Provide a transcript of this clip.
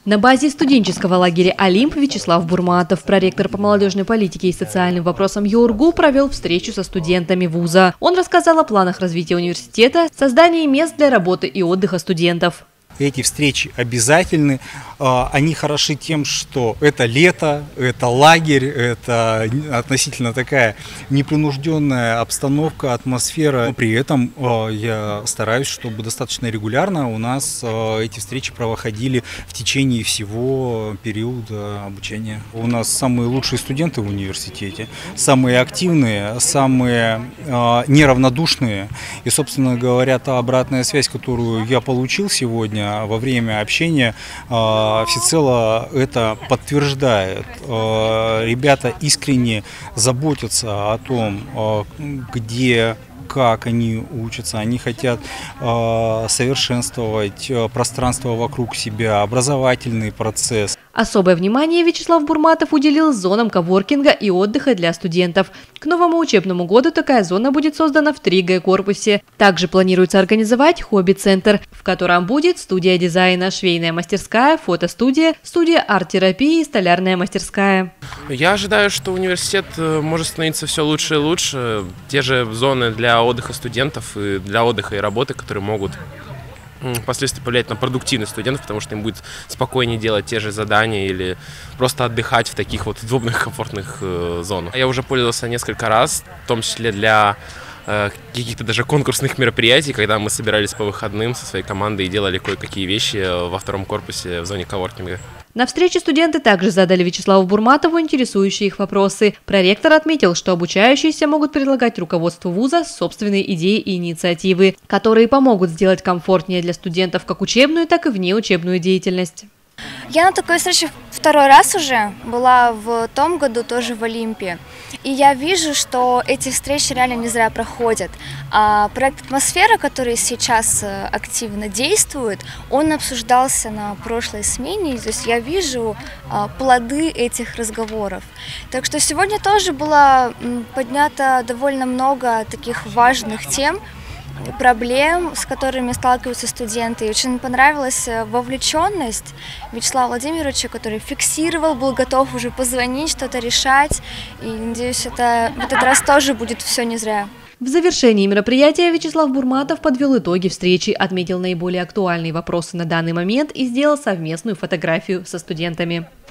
На базе студенческого лагеря «Олимп» Вячеслав Бурматов, проректор по молодежной политике и социальным вопросам ЮРГУ, провел встречу со студентами вуза. Он рассказал о планах развития университета, создании мест для работы и отдыха студентов. Эти встречи обязательны. Они хороши тем, что это лето, это лагерь, это относительно такая непринужденная обстановка, атмосфера. При этом я стараюсь, чтобы достаточно регулярно у нас эти встречи проходили в течение всего периода обучения. У нас самые лучшие студенты в университете, самые активные, самые неравнодушные. И, собственно говоря, та обратная связь, которую я получил сегодня во время общения, всецело это подтверждает. Ребята искренне заботятся о том, где, как они учатся. Они хотят совершенствовать пространство вокруг себя, образовательный процесс. Особое внимание Вячеслав Бурматов уделил зонам коворкинга и отдыха для студентов. К новому учебному году такая зона будет создана в 3Г-корпусе. Также планируется организовать хобби-центр, в котором будет студия дизайна, швейная мастерская, фотостудия, студия арт-терапии и столярная мастерская. Я ожидаю, что университет может становиться все лучше и лучше. Те же зоны для отдыха студентов и для отдыха и работы, которые могут впоследствии повлиять на продуктивность студентов, потому что им будет спокойнее делать те же задания или просто отдыхать в таких вот удобных, комфортных зонах. Я уже пользовался несколько раз, в том числе для каких-то даже конкурсных мероприятий, когда мы собирались по выходным со своей командой и делали кое-какие вещи во втором корпусе в зоне коворкинга. На встрече студенты также задали Вячеславу Бурматову интересующие их вопросы. Проректор отметил, что обучающиеся могут предлагать руководству вуза собственные идеи и инициативы, которые помогут сделать комфортнее для студентов как учебную, так и внеучебную деятельность. Я на такой встрече второй раз уже, была в том году тоже в Олимпе. И я вижу, что эти встречи реально не зря проходят. Проект «Атмосфера», который сейчас активно действует, он обсуждался на прошлой смене. То есть я вижу плоды этих разговоров. Так что сегодня тоже было поднято довольно много таких важных тем, проблем, с которыми сталкиваются студенты. И очень понравилась вовлеченность Вячеслава Владимировича, который фиксировал, был готов уже позвонить, что-то решать. И надеюсь, в этот раз тоже будет все не зря. В завершении мероприятия Вячеслав Бурматов подвел итоги встречи, отметил наиболее актуальные вопросы на данный момент и сделал совместную фотографию со студентами.